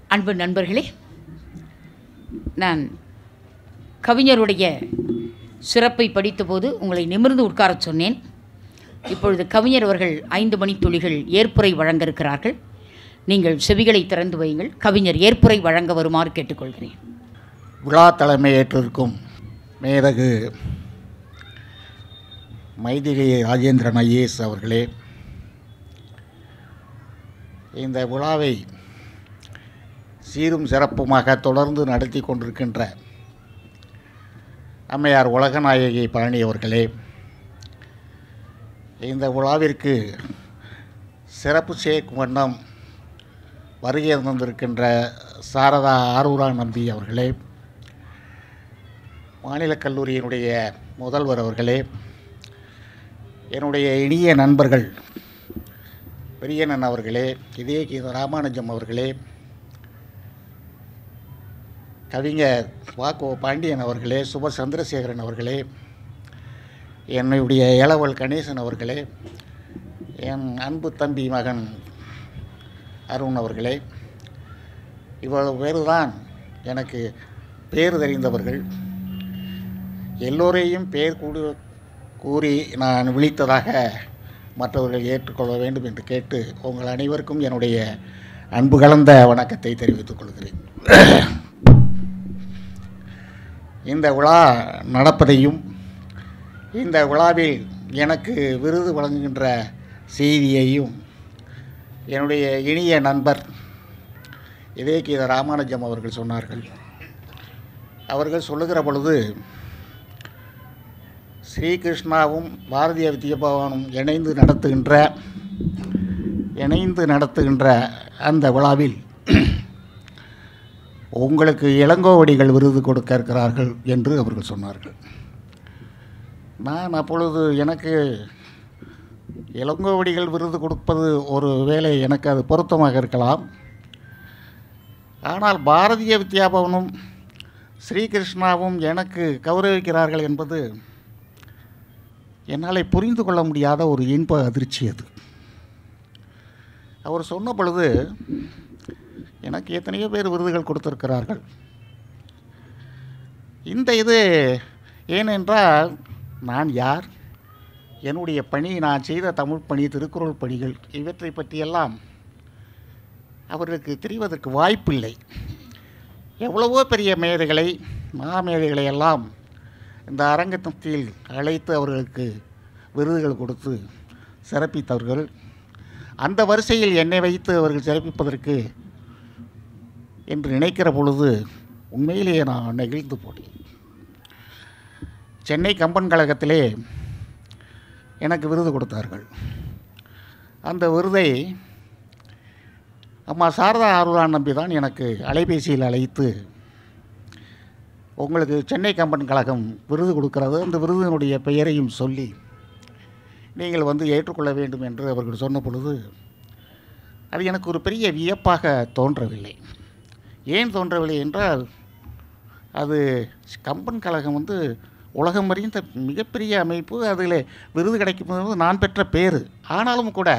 அன்பு நண்பர்களே, நான் கவிஞருடைய சிறப்பை படித்தபோது உங்களை நிமிர்ந்து உட்காரச் சொன்னேன். இப்பொழுது கவிஞர் அவர்கள் 5 மணித்துளிகள் ஏற்புரை வழங்க இருக்கிறார்கள். நீங்கள் செவிகளை திறந்து வையுங்கள். கவிஞர் ஏற்புரை வழங்க வருமாறு கேட்டுக்கொள்கிறேன். விழா தலைமையேற்றிருக்கும் மேதகு மைதிலி ராஜேந்திரன் ஐஏஎஸ் அவர்களே, இந்த விழாவை சீரும் சிறப்புமாக தொடர்ந்து நடத்தி கொண்டிருக்கின்ற அம்மையார் உலகநாயகி பழனி அவர்களே, இந்த விழாவிற்கு சிறப்பு சேர்க்கும் வண்ணம் வருகை தந்திருக்கின்ற சாரதா ஆரூரா நம்பி அவர்களே, மாநில கல்லூரியினுடைய முதல்வர் அவர்களே, என்னுடைய இனிய நண்பர்கள் பெரியண்ணன் அவர்களே, இதய ராமானுஜம் அவர்களே, கவிஞர் வாக்கோ பாண்டியன் அவர்களே, சுப சந்திரசேகரன் அவர்களே, என்னுடைய இளவல் கணேசன் அவர்களே, என் அன்பு தம்பி மகன் அருண் அவர்களே, இவ்வளவு பேர் தான் எனக்கு பேர் தெரிந்தவர்கள். எல்லோரையும் பேர் கூறி நான் விழித்ததாக மற்றவர்கள் ஏற்றுக்கொள்ள வேண்டும் என்று கேட்டு உங்கள் அனைவருக்கும் என்னுடைய அன்பு கலந்த வணக்கத்தை தெரிவித்துக் கொள்கிறேன். இந்த விழா நடப்பதையும் இந்த விழாவில் எனக்கு விருது வழங்குகின்ற செய்தியையும் என்னுடைய இனிய நண்பர் இதய ராமானுஜம் அவர்கள் சொன்னார்கள். அவர்கள் சொல்லுகிற பொழுது ஸ்ரீ கிருஷ்ணாவும் பாரதிய வித்யாபவனும் இணைந்து நடத்துகின்ற அந்த விழாவில் உங்களுக்கு இளங்கோவடிகள் விருது கொடுக்க இருக்கிறார்கள் என்று அவர்கள் சொன்னார்கள். நான் அப்பொழுது எனக்கு இளங்கோவடிகள் விருது கொடுப்பது ஒரு வேளை எனக்கு அது பொருத்தமாக இருக்கலாம். ஆனால் பாரதிய வித்யாபவனும் ஸ்ரீகிருஷ்ணாவும் எனக்கு கௌரவிக்கிறார்கள் என்பது என்னால் புரிந்து கொள்ள முடியாத ஒரு இன்ப அதிர்ச்சி. அது அவர் சொன்ன பொழுது எனக்கு எத்தனையோ பேர் விருதுகள் கொடுத்திருக்கிறார்கள். இந்த இது ஏனென்றால் நான் யார், என்னுடைய பணி, நான் செய்த தமிழ் பணி, திருக்குறள் பணிகள், இவற்றை பற்றியெல்லாம் அவர்களுக்கு தெரிவதற்கு வாய்ப்பில்லை. எவ்வளவோ பெரிய மேதைகளை, மாமேதைகளை எல்லாம் இந்த அரங்கத்தில் அழைத்து அவர்களுக்கு விருதுகள் கொடுத்து சிறப்பித்தவர்கள். அந்த வரிசையில் என்னை வைத்து அவர்கள் சிறப்பிப்பதற்கு என்று நினைக்கிற பொழுது உண்மையிலேயே நான் நெகிழ்ந்து போனேன். சென்னை கம்பன் கழகத்திலே எனக்கு விருது கொடுத்தார்கள். அந்த விருதை அம்மா சாரதா ஆரூரா நம்பி தான் எனக்கு அலைபேசியில் அழைத்து, உங்களுக்கு சென்னை கம்பன் கழகம் விருது கொடுக்கிறது, அந்த விருதினுடைய பெயரையும் சொல்லி நீங்கள் வந்து ஏற்றுக்கொள்ள வேண்டும் என்று அவர்கள் சொன்ன பொழுது அது எனக்கு ஒரு பெரிய வியப்பாக தோன்றவில்லை. ஏன் தோன்றவில்லை என்றால், அது கம்பன் கழகம் வந்து உலகம் அறிந்த மிகப்பெரிய அமைப்பு. அதில் விருது கிடைக்கும்போது நான் பெற்ற பேர். ஆனாலும் கூட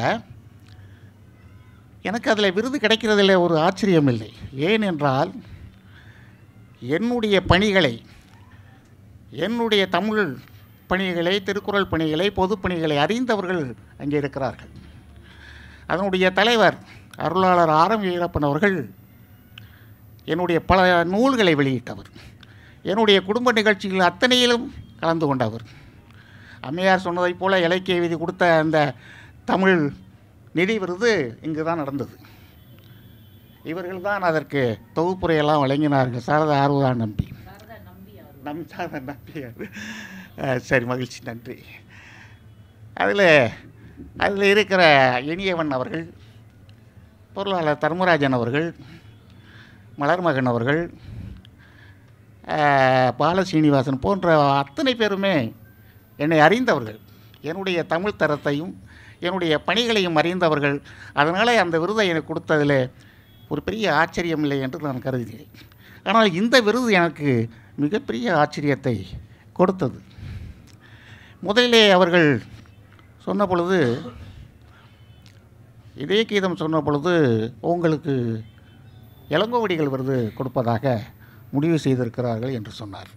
எனக்கு அதில் விருது கிடைக்கிறதில் ஒரு ஆச்சரியம் இல்லை. ஏனென்றால் என்னுடைய பணிகளை, என்னுடைய தமிழ் பணிகளை, திருக்குறள் பணிகளை, பொது பணிகளை அறிந்தவர்கள் அங்கே இருக்கிறார்கள். அதனுடைய தலைவர் அருளாளர் ஆரம் வீரப்பன் அவர்கள் என்னுடைய பல நூல்களை வெளியிட்டவர். என்னுடைய குடும்ப நிகழ்ச்சிகள் அத்தனையிலும் கலந்து கொண்டவர். அம்மையார் சொன்னதைப் போல இலக்கிய விதி கொடுத்த அந்த தமிழ் நிதி விருது இங்கு தான் நடந்தது. இவர்கள் தான் அதற்கு தொகுப்புரையெல்லாம் வழங்கினார்கள். சாரதா ஆரூரா நம்பி. சாரதா நம்பி. சரி, மகிழ்ச்சி, நன்றி. அதில் இருக்கிற இனியவன் அவர்கள், பொருளாளர் தர்மராஜன் அவர்கள், மலர்மகன் அவர்கள், பாலசீனிவாசன் போன்ற அத்தனை பேருமே என்னை அறிந்தவர்கள். என்னுடைய தமிழ் தரத்தையும் என்னுடைய பணிகளையும் அறிந்தவர்கள். அதனால் அந்த விருதை எனக்கு கொடுத்ததில் ஒரு பெரிய ஆச்சரியம் இல்லை என்று நான் கருதுகிறேன். ஆனால் இந்த விருது எனக்கு மிகப்பெரிய ஆச்சரியத்தை கொடுத்தது. முதலிலே அவர்கள் சொன்ன பொழுது, இதய கீதம் சொன்ன பொழுது உங்களுக்கு இளங்கோவடிகள் விருது கொடுப்பதாக முடிவு செய்திருக்கிறார்கள் என்று சொன்னார்.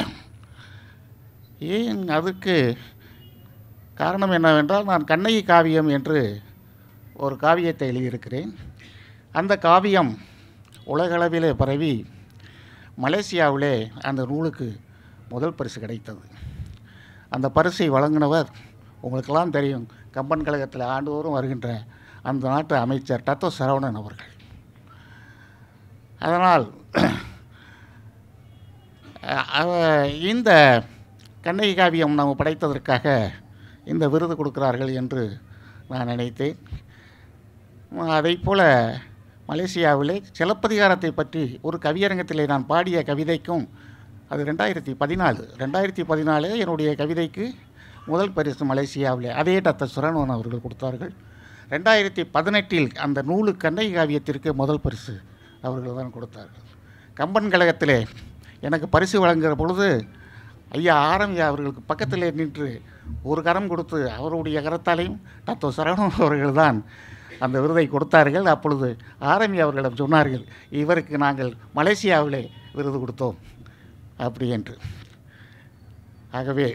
ஏன் அதுக்கு காரணம் என்னவென்றால், நான் கண்ணகி காவியம் என்று ஒரு காவியத்தை எழுதியிருக்கிறேன். அந்த காவியம் உலகளவிலே பரவி மலேசியாவிலே அந்த நூலுக்கு முதல் பரிசு கிடைத்தது. அந்த பரிசை வழங்கினவர் உங்களுக்கெல்லாம் தெரியும், கம்பன் கழகத்தில் ஆண்டுதோறும் வருகின்ற அந்த நாட்டு அமைச்சர் டத்தோ சரவணன் அவர்கள். அதனால் இந்த கண்ணகி காவியம் நாம் படைத்ததற்காக இந்த விருது கொடுக்கிறார்கள் என்று நான் நினைத்தேன். அதைப்போல் மலேசியாவிலே சிலப்பதிகாரத்தை பற்றி ஒரு கவியரங்கத்தில் நான் பாடிய கவிதைக்கும், அது 2014 என்னுடைய கவிதைக்கு முதல் பரிசு மலேசியாவிலே அதே டத்தோ சரவணன் அவர்கள் கொடுத்தார்கள். 2018 அந்த நூலு கண்ணகி காவியத்திற்கு முதல் பரிசு அவர்கள் தான் கொடுத்தார்கள். கம்பன் கழகத்திலே எனக்கு பரிசு வழங்குகிற பொழுது ஐயா ஆரம்பியா அவர்களுக்கு பக்கத்தில் நின்று ஒரு கரம் கொடுத்து அவருடைய கரத்தாலையும் டத்தோ சரவணன் அவர்கள் தான் அந்த விருதை கொடுத்தார்கள். அப்பொழுது ஆரம்பி அவர்களிடம் சொன்னார்கள், இவருக்கு நாங்கள் மலேசியாவிலே விருது கொடுத்தோம் அப்படி என்று. ஆகவே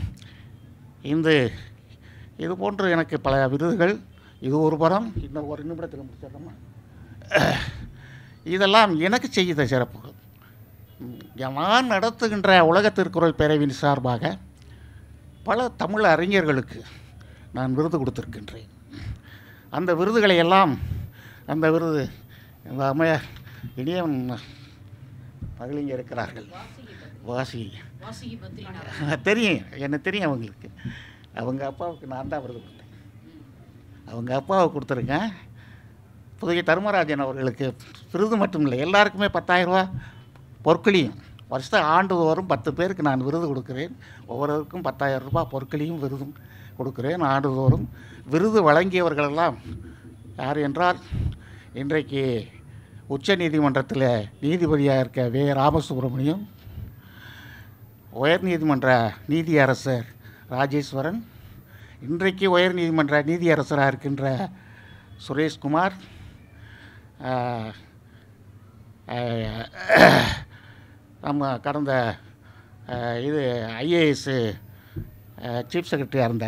இது போன்று எனக்கு பல விருதுகள், இது ஒரு புறம், இன்னும் ஒரு நிமிடத்தில் முடிச்சிடறோமா, இதெல்லாம் எனக்கு செய்த சிறப்புகள். நான் நடத்துகின்ற உலக திருக்குறள் பேரவையின் சார்பாக பல தமிழ் அறிஞர்களுக்கு நான் விருது கொடுத்திருக்கின்றேன். அந்த விருதுகளை எல்லாம், அந்த விருது இந்த அம்மையார் இனியும் மகளிங்க இருக்கிறார்கள், வாசி தெரியும், எனக்கு தெரியும் அவங்களுக்கு. அவங்க அப்பாவுக்கு நான் தான் விருது கொடுத்தேன். அவங்க அப்பாவுக்கு கொடுத்துருக்கேன். புதுகை தர்மராஜன் அவர்களுக்கு விருது மட்டும் இல்லை, எல்லாருக்குமே 10,000 ரூபா பொற்கொழியும் வருஷம் ஆண்டுதோறும் 10 பேருக்கு நான் விருது கொடுக்குறேன். ஒவ்வொருவருக்கும் 10,000 ரூபா பொற்கொழியும் விருதும் கொடுக்குறேன் ஆண்டுதோறும். விருது வழங்கியவர்களெல்லாம் யார் என்றால், இன்றைக்கு உச்ச நீதிமன்றத்தில் நீதிபதியாக இருக்க வே. ராமசுப்ரமணியம், உயர் நீதிமன்ற நீதியரசர் ராஜேஸ்வரன், இன்றைக்கு உயர் நீதிமன்ற நீதியரசராக இருக்கின்ற சுரேஷ்குமார், நம்ம கடந்த ஐஏஎஸ் சீஃப் செக்ரட்டரியாக இருந்த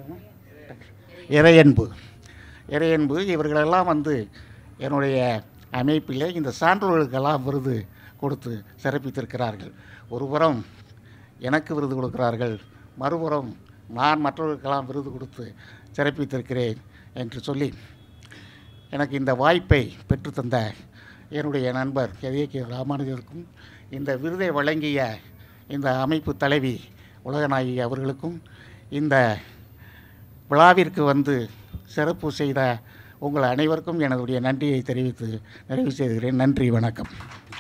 இறையன்பு இவர்களெல்லாம் வந்து என்னுடைய அமைப்பிலே இந்த சான்றோர்களுக்கெல்லாம் விருது கொடுத்து சிறப்பித்திருக்கிறார்கள். ஒருபுறம் எனக்கு விருது கொடுக்கிறார்கள், மறுபுறம் நான் மற்றவர்களுக்கெல்லாம் விருது கொடுத்து சிறப்பித்திருக்கிறேன் என்று சொல்லி எனக்கு இந்த வாய்ப்பை பெற்றுத்தந்த என்னுடைய நண்பர் கே. ராமானுஜருக்கும், இந்த விருதை வழங்கிய இந்த அமைப்பு தலைவி உலகநாயகி அவர்களுக்கும், இந்த விழாவிற்கு வந்து சிறப்பு செய்த உங்கள் அனைவருக்கும் எனதுடைய நன்றியை தெரிவித்து நிறைவு செய்கிறேன். நன்றி, வணக்கம்.